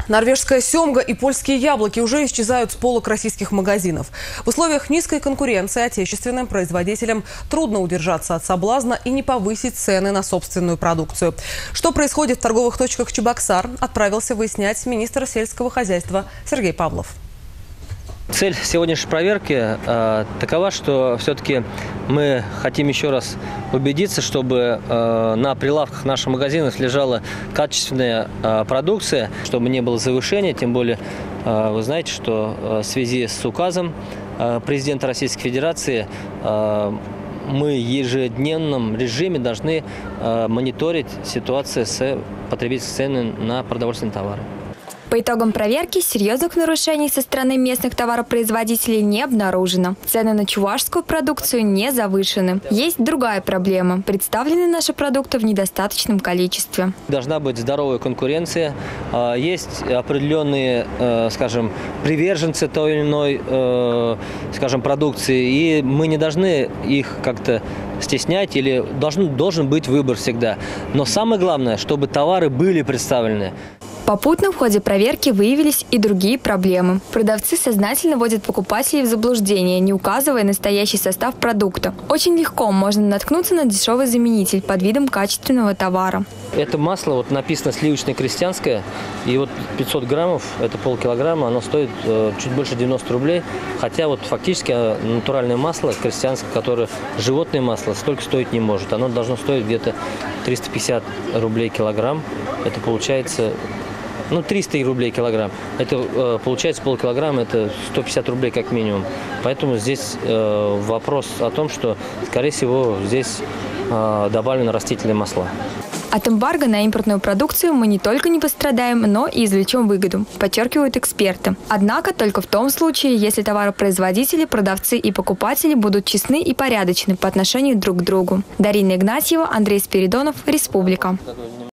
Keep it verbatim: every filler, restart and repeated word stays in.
Норвежская семга и польские яблоки уже исчезают с полок российских магазинов. В условиях низкой конкуренции отечественным производителям трудно удержаться от соблазна и не повысить цены на собственную продукцию. Что происходит в торговых точках Чебоксар, отправился выяснять министр сельского хозяйства Сергей Павлов. Цель сегодняшней проверки э, такова, что все-таки мы хотим еще раз убедиться, чтобы э, на прилавках наших магазинов лежала качественная э, продукция, чтобы не было завышения. Тем более, э, вы знаете, что э, в связи с указом э, президента Российской Федерации э, мы в ежедневном режиме должны э, мониторить ситуацию с потребительской ценой на продовольственные товары. По итогам проверки серьезных нарушений со стороны местных товаропроизводителей не обнаружено. Цены на чувашскую продукцию не завышены. Есть другая проблема. Представлены наши продукты в недостаточном количестве. Должна быть здоровая конкуренция. Есть определенные, скажем, приверженцы той или иной, скажем, продукции, и мы не должны их как-то стеснять, или должен, должен быть выбор всегда. Но самое главное, чтобы товары были представлены. Попутно в ходе проверки выявились и другие проблемы. Продавцы сознательно вводят покупателей в заблуждение, не указывая настоящий состав продукта. Очень легко можно наткнуться на дешевый заменитель под видом качественного товара. Это масло, вот написано сливочное крестьянское, и вот пятьсот граммов, это полкилограмма, оно стоит э, чуть больше девяноста рублей. Хотя вот фактически натуральное масло крестьянское, которое животное масло, столько стоить не может. Оно должно стоить где-то триста пятьдесят рублей килограмм. Это получается... Ну, триста рублей килограмм. Это э, получается полкилограмма, это сто пятьдесят рублей как минимум. Поэтому здесь э, вопрос о том, что, скорее всего, здесь э, добавлены растительные масла. От эмбарго на импортную продукцию мы не только не пострадаем, но и извлечем выгоду, подчеркивают эксперты. Однако только в том случае, если товаропроизводители, продавцы и покупатели будут честны и порядочны по отношению друг к другу. Дарина Игнатьева, Андрей Спиридонов, Республика.